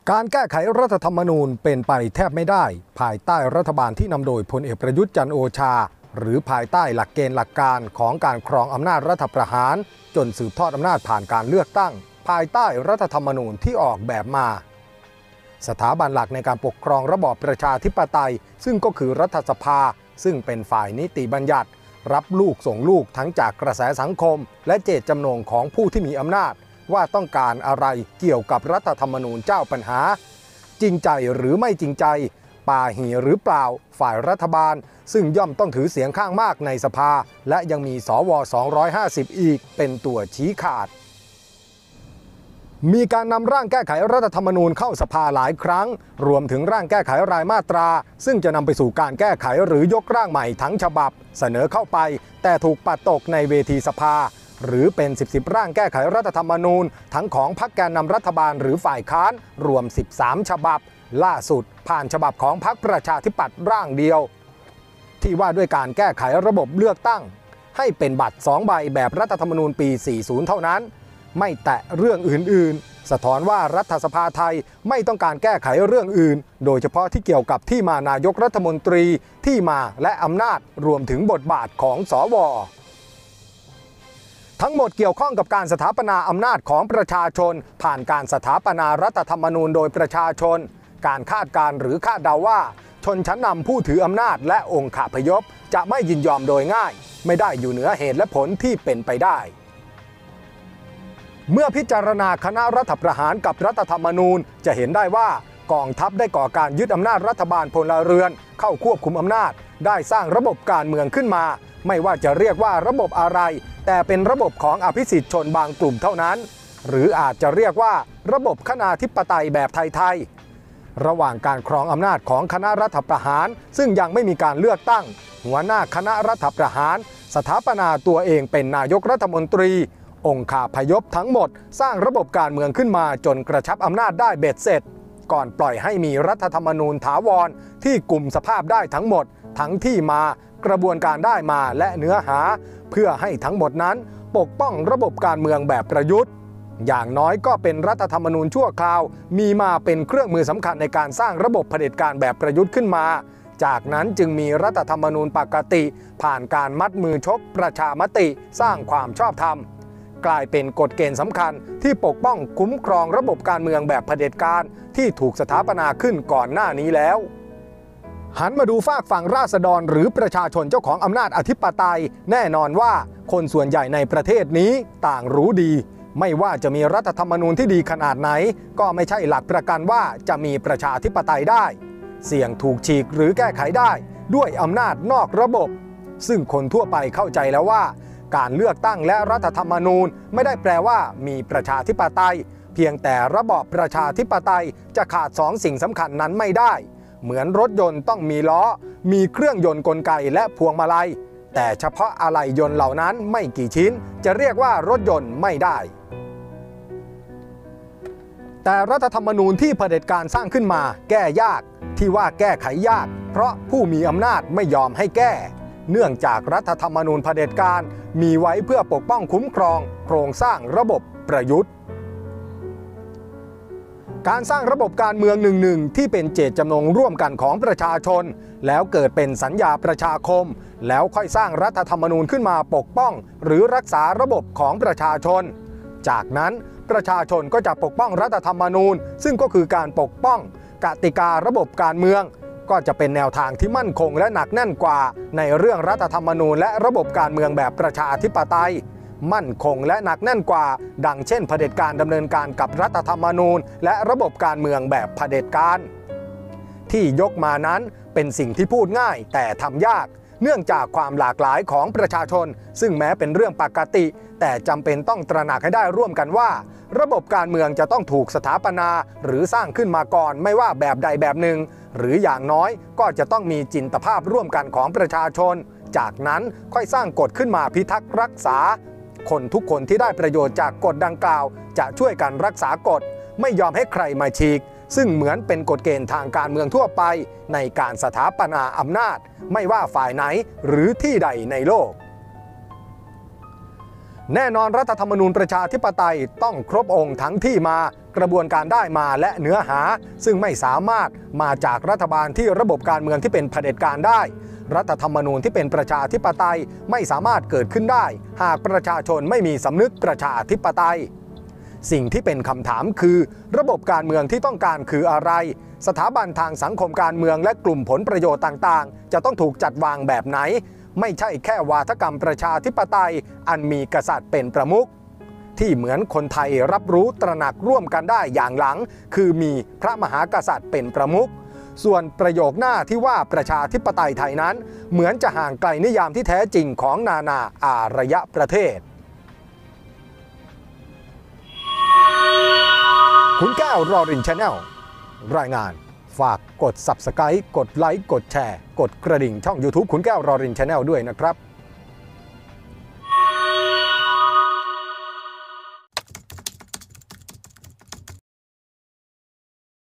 การแก้ไขรัฐธรรมนูญเป็นไปแทบไม่ได้ภายใต้รัฐบาลที่นำโดยพลเอกประยุทธ์จันทร์โอชาหรือภายใต้หลักเกณฑ์หลักการของการครองอำนาจรัฐประหารจนสืบทอดอำนาจผ่านการเลือกตั้งภายใต้รัฐธรรมนูญที่ออกแบบมาสถาบันหลักในการปกครองระบอบประชาธิปไตยซึ่งก็คือรัฐสภาซึ่งเป็นฝ่ายนิติบัญญัติรับลูกส่งลูกทั้งจากกระแสสังคมและเจตจำนงของผู้ที่มีอำนาจว่าต้องการอะไรเกี่ยวกับรัฐธรรมนูญเจ้าปัญหาจริงใจหรือไม่จริงใจป่าหีหรือเปล่าฝ่ายรัฐบาลซึ่งย่อมต้องถือเสียงข้างมากในสภาและยังมีสว250อีกเป็นตัวชี้ขาดมีการนำร่างแก้ไขรัฐธรรมนูญเข้าสภาหลายครั้งรวมถึงร่างแก้ไขรายมาตราซึ่งจะนำไปสู่การแก้ไขหรือยกร่างใหม่ทั้งฉบับเสนอเข้าไปแต่ถูกปัดตกในเวทีสภาหรือเป็น10ร่างแก้ไขรัฐธรรมนูญทั้งของพรรคแกนนำรัฐบาลหรือฝ่ายค้านรวม13ฉบับล่าสุดผ่านฉบับของพรรคประชาธิปัตย์ร่างเดียวที่ว่าด้วยการแก้ไขระบบเลือกตั้งให้เป็นบัตร2ใบแบบรัฐธรรมนูญปี 40 เท่านั้นไม่แตะเรื่องอื่นๆสะท้อนว่ารัฐสภาไทยไม่ต้องการแก้ไขเรื่องอื่นโดยเฉพาะที่เกี่ยวกับที่มานายกรัฐมนตรีที่มาและอำนาจรวมถึงบทบาทของสวทั้งหมดเกี่ยวข้องกับการสถาปนาอำนาจของประชาชนผ่านการสถาปนารัฐธรรมนูญโดยประชาชนการคาดการณ์หรือคาดเดาว่าชนชั้นนำผู้ถืออำนาจและองค์ข้าพยพจะไม่ยินยอมโดยง่ายไม่ได้อยู่เหนือเหตุและผลที่เป็นไปได้เมื่อพิจารณาคณะรัฐประหารกับรัฐธรรมนูญจะเห็นได้ว่ากองทัพได้ก่อการยึดอำนาจรัฐบาลพลเรือนเข้าควบคุมอำนาจได้สร้างระบบการเมืองขึ้นมาไม่ว่าจะเรียกว่าระบบอะไรแต่เป็นระบบของอภิสิทธิชนบางกลุ่มเท่านั้นหรืออาจจะเรียกว่าระบบคณาธิปไตยแบบไทยๆระหว่างการครองอำนาจของคณะรัฐประหารซึ่งยังไม่มีการเลือกตั้งหัวหน้าคณะรัฐประหารสถาปนาตัวเองเป็นนายกรัฐมนตรีองค์ข้าพยพทั้งหมดสร้างระบบการเมืองขึ้นมาจนกระชับอำนาจได้เบ็ดเสร็จก่อนปล่อยให้มีรัฐธรรมนูญถาวรที่กลุ่มสภาพได้ทั้งหมดทั้งที่มากระบวนการได้มาและเนื้อหาเพื่อให้ทั้งหมดนั้นปกป้องระบบการเมืองแบบประยุทธ์อย่างน้อยก็เป็นรัฐธรรมนูญชั่วคราวมีมาเป็นเครื่องมือสำคัญในการสร้างระบบเผด็จการแบบประยุทธ์ขึ้นมาจากนั้นจึงมีรัฐธรรมนูญปกติผ่านการมัดมือชกประชามติสร้างความชอบธรรมกลายเป็นกฎเกณฑ์สำคัญที่ปกป้องคุ้มครองระบบการเมืองแบบเผด็จการที่ถูกสถาปนาขึ้นก่อนหน้านี้แล้วหันมาดูฝากฝั่งราษฎรหรือประชาชนเจ้าของอำนาจอธิปไตยแน่นอนว่าคนส่วนใหญ่ในประเทศนี้ต่างรู้ดีไม่ว่าจะมีรัฐธรรมนูญที่ดีขนาดไหนก็ไม่ใช่หลักประกันว่าจะมีประชาธิปไตยได้เสี่ยงถูกฉีกหรือแก้ไขได้ด้วยอำนาจนอกระบบซึ่งคนทั่วไปเข้าใจแล้วว่าการเลือกตั้งและรัฐธรรมนูญไม่ได้แปลว่ามีประชาธิปไตยเพียงแต่ระบอบประชาธิปไตยจะขาด2สิ่งสำคัญนั้นไม่ได้เหมือนรถยนต์ต้องมีล้อมีเครื่องยนต์กลไกและพวงมาลัยแต่เฉพาะอะไหล่ยนต์เหล่านั้นไม่กี่ชิ้นจะเรียกว่ารถยนต์ไม่ได้แต่รัฐธรรมนูญที่เผด็จการสร้างขึ้นมาแก้ยากที่ว่าแก้ไขยากเพราะผู้มีอำนาจไม่ยอมให้แก้เนื่องจากรัฐธรรมนูญเผด็จการมีไว้เพื่อปกป้องคุ้มครองโครงสร้างระบบประยุทธ์การสร้างระบบการเมืองหนึ่งที่เป็นเจตจำนงร่วมกันของประชาชนแล้วเกิดเป็นสัญญาประชาคมแล้วค่อยสร้างรัฐธรรมนูญขึ้นมาปกป้องหรือรักษาระบบของประชาชนจากนั้นประชาชนก็จะปกป้องรัฐธรรมนูญซึ่งก็คือการปกป้องกติการะบบการเมืองก็จะเป็นแนวทางที่มั่นคงและหนักแน่นกว่าในเรื่องรัฐธรรมนูญและระบบการเมืองแบบประชาธิปไตยมั่นคงและหนักแน่นกว่าดังเช่นเผด็จการดำเนินการกับรัฐธรรมนูญและระบบการเมืองแบบเผด็จการที่ยกมานั้นเป็นสิ่งที่พูดง่ายแต่ทำยากเนื่องจากความหลากหลายของประชาชนซึ่งแม้เป็นเรื่องปกติแต่จำเป็นต้องตระหนักให้ได้ร่วมกันว่าระบบการเมืองจะต้องถูกสถาปนาหรือสร้างขึ้นมาก่อนไม่ว่าแบบใดแบบหนึ่งหรืออย่างน้อยก็จะต้องมีจินตภาพร่วมกันของประชาชนจากนั้นค่อยสร้างกฎขึ้นมาพิทักษ์รักษาคนทุกคนที่ได้ประโยชน์จากกฎดังกล่าวจะช่วยกันรักษากฎไม่ยอมให้ใครมาฉีกซึ่งเหมือนเป็นกฎเกณฑ์ทางการเมืองทั่วไปในการสถาปนาอำนาจไม่ว่าฝ่ายไหนหรือที่ใดในโลกแน่นอนรัฐธรรมนูญประชาธิปไตยต้องครบองค์ทั้งที่มากระบวนการได้มาและเนื้อหาซึ่งไม่สามารถมาจากรัฐบาลที่ระบบการเมืองที่เป็นเผด็จการได้รัฐธรรมนูญที่เป็นประชาธิปไตยไม่สามารถเกิดขึ้นได้หากประชาชนไม่มีสำนึกประชาธิปไตยสิ่งที่เป็นคำถามคือระบบการเมืองที่ต้องการคืออะไรสถาบันทางสังคมการเมืองและกลุ่มผลประโยชน์ต่างๆจะต้องถูกจัดวางแบบไหนไม่ใช่แค่วาทกรรมประชาธิปไตยอันมีกษัตริย์เป็นประมุขที่เหมือนคนไทยรับรู้ตระหนักร่วมกันได้อย่างหลังคือมีพระมหากษัตริย์เป็นประมุขส่วนประโยคหน้าที่ว่าประชาธิปไตยไทยนั้นเหมือนจะห่างไกลนิยามที่แท้จริงของนานาอารยประเทศคุณแก้วรอริน Channel รายงานฝากกด Subscribe กดไลค์กดแชร์กดกระดิ่งช่อง YouTube คุณแก้วรอริน Channel ด้วยนะครับ